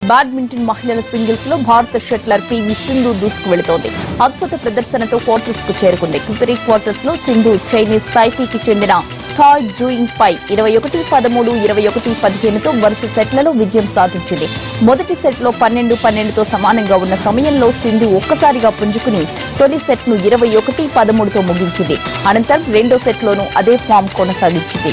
Badminton మహిళల singles లో భారత షట్లర్ పివి సింధు దూసుకు వెళుతోంది. అద్భుత ప్రదర్శనతో క్వార్టర్స్ కు చేరుకుంది. ప్రీ క్వార్టర్స్ లో సింధు చైనీస్ తైపీకి చెందిన థాయ్ జూయింగ్ పై 21-13, 21-15తో వరుస సెట్లలో విజయం సాధించింది. మొదటి సెట్ లో 12-12తో సమానంగా ఉన్న సమయంలో సింధు ఒక్కసారిగా పుంజుకుని తొలి సెట్ ను 21-13తో ముగించింది. అనంతరం రెండో సెట్ లోనూ అదే ఫామ్ కొనసాగించింది.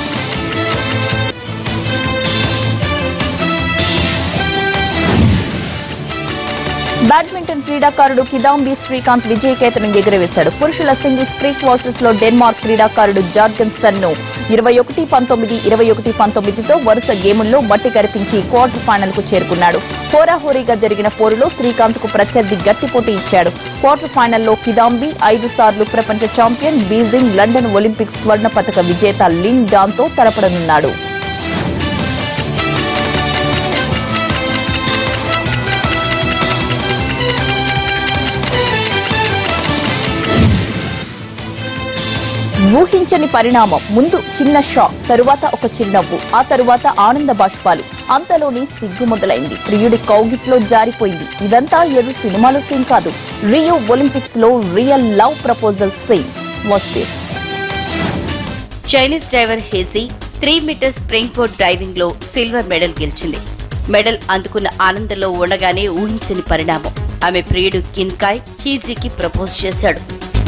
బ్యాడ్మింటన్ క్రీడాకారుడు కిదాంబి శ్రీకాంత్ విజయకేతనం ఎగురవేశాడు. పురుషుల సింగిల్స్ ప్రీ క్వార్టర్స్ లో డెన్మార్క్ క్రీడాకారుడు జార్గెన్సన్ ను 21-19, 21-19తో వరుస గేముల్లో మట్టి కరిపించి క్వార్టర్ ఫైనల్ కు చేరుకున్నాడు. హోరాహోరీగా జరిగిన పోరులో శ్రీకాంత్ కు ప్రత్యర్థి గట్టి పోటీ ఇచ్చాడు. క్వార్టర్ ఫైనల్లో కిదాంబి 5 సార్లు ప్రపంచ ఛాంపియన్, బీజింగ్, లండన్ ఒలింపిక్స్ స్వర్ణ పతక విజేత లిన్ డాన్తో తలపడనున్నాడు. ఊహించని పరిణామం. ముందు చిన్న షాక్, తరువాత ఒక చిరునవ్వు, ఆ తరువాత ఆనంద బాష్పాలు, అంతలోనే సిగ్గు మొదలైంది. ప్రియుడి కౌగిట్లో జారిపోయింది. ఇదంతా ఏదో సినిమాలో సీన్ కాదు. రియో ఒలింపిక్స్ లో real love proposal scene was this. Chinese driver He Zi 3 metre springboard diving లో సిల్వర్ మెడల్ గెలిచింది. మెడల్ అందుకున్న ఆనందంలో ఉండగానే ఊహించని పరిణామం. ఆమె ప్రియుడు కిన్కాయ్ హీజీకి ప్రపోజ్ చేశాడు.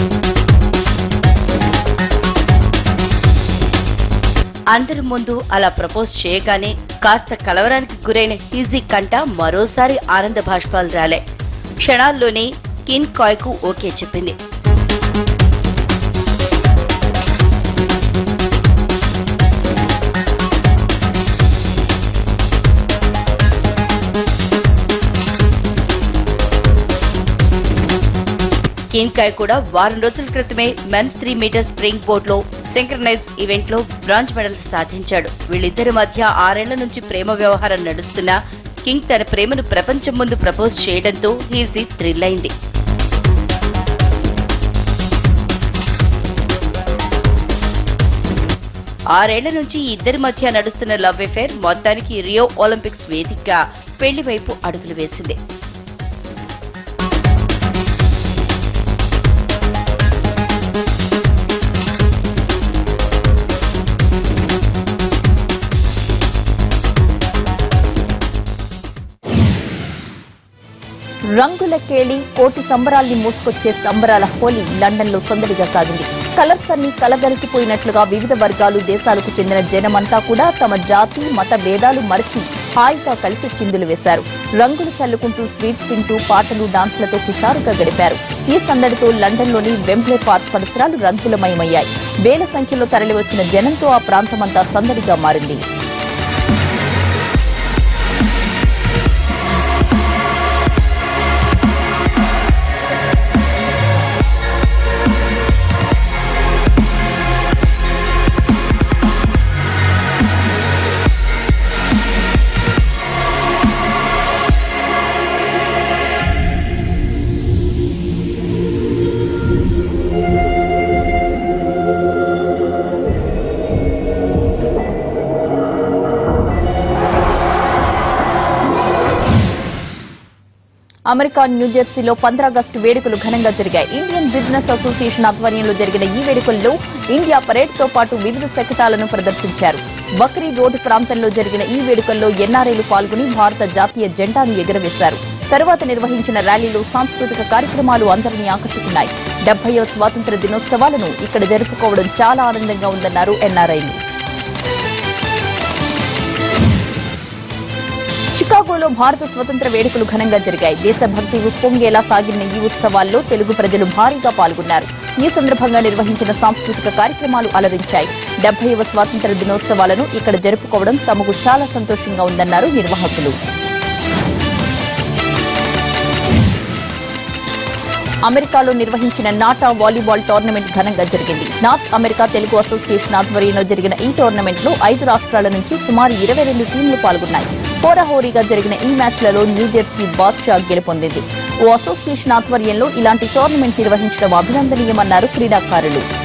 అందరి ముందు అలా ప్రపోజ్ చేయగానే కాస్త కలవరానికి గురైన హీజీ కంట మరోసారి ఆనంద భాష్పాలు రాలే. క్షణాల్లోనే కిన్కాయ్ కు ఓకే చెప్పింది. కిన్కాయ్ కూడా వారం రోజుల క్రితమే మెన్స్ 3 మీటర్ స్ప్రింగ్ బోర్డ్ లో సింక్రనైజ్ ఈవెంట్ లో బ్రాంజ్ మెడల్ సాధించాడు. వీళ్ళిద్దరి మధ్య 6 ఏళ్ల నుంచి ప్రేమ వ్యవహారం నడుస్తున్నా కింగ్ తన ప్రేమను ప్రపంచం ముందు ప్రపోజ్ చేయడంతో హీజీ థ్రిల్ అయింది. ఆరేళ్ల నుంచి ఇద్దరి మధ్య నడుస్తున్న లవ్ అఫేర్ మొత్తానికి రియో ఒలింపిక్స్ వేదికగా పెళ్లి వైపు అడుగులు వేసింది. రంగుల కేళి, కోటి సంబరాల్ని మోసుకొచ్చే సంబరాల హోలీ లండన్ లో సందడిగా సాగింది. కలర్స్ అన్ని కలగలిసిపోయినట్లుగా వివిధ వర్గాలు, దేశాలకు చెందిన జనమంతా కూడా తమ జాతి, మత భేదాలు మరచి హాయిగా కలిసి చిందులు వేశారు. రంగులు చల్లుకుంటూ, స్వీట్స్ తింటూ, పాటలు, డాన్సులతో హుషారుగా గడిపారు. ఈ సందడితో లండన్లోని వెంబ్లే పార్క్ పరిసరాలు రంగులమయమయ్యాయి. వేల సంఖ్యలో తరలివచ్చిన జనంతో ఆ ప్రాంతమంతా సందడిగా మారింది. అమెరికా న్యూజెర్సీలో 15 ఆగస్టు వేడుకలు ఘనంగా జరిగాయి. ఇండియన్ బిజినెస్ అసోసియేషన్ ఆధ్వర్యంలో జరిగిన ఈ వేడుకల్లో ఇండియా పరేడ్తో పాటు వివిధ శకటాలను ప్రదర్శించారు. బక్రీ రోడ్డు ప్రాంతంలో జరిగిన ఈ వేడుకల్లో ఎన్ఆర్ఐలు పాల్గొని భారత జాతీయ జెండాను ఎగురవేశారు. తరువాత నిర్వహించిన ర్యాలీలో సాంస్కృతిక కార్యక్రమాలు అందరినీ ఆకట్టుకున్నాయి. 70వ స్వాతంత్ర్య దినోత్సవాలను ఇక్కడ జరుపుకోవడం చాలా ఆనందంగా ఉందన్నారు ఎన్ఆర్ఐలు. చికాగోలో భారత స్వతంత్ర వేడుకలు ఘనంగా జరిగాయి. దేశభక్తి ఉప్పొంగేలా సాగిన ఈ ఉత్సవాల్లో తెలుగు ప్రజలు భారీగా పాల్గొన్నారు. ఈ సందర్భంగా నిర్వహించిన సాంస్కృతిక కార్యక్రమాలు అలరించాయి. 70వ స్వాతంత్ర్య దినోత్సవాలను ఇక్కడ జరుపుకోవడం తమకు చాలా సంతోషంగా ఉందన్నారు నిర్వాహకులు. అమెరికాలో నిర్వహించిన నాటా వాలీబాల్ టోర్నమెంట్ ఘనంగా జరిగింది. నార్త్ అమెరికా తెలుగు అసోసియేషన్ ఆధ్వర్యంలో జరిగిన ఈ టోర్నమెంట్ లో 5 రాష్ట్రాల నుంచి సుమారు 22 టీంలు పాల్గొన్నాయి. హోరాహోరీగా జరిగిన ఈ మ్యాచ్లలో న్యూజెర్సీ బాద్షా గెలుపొందింది. ఓ అసోసియేషన్ ఆధ్వర్యంలో ఇలాంటి టోర్నమెంట్ నిర్వహించడం అభినందనీయమన్నారు క్రీడాకారులు.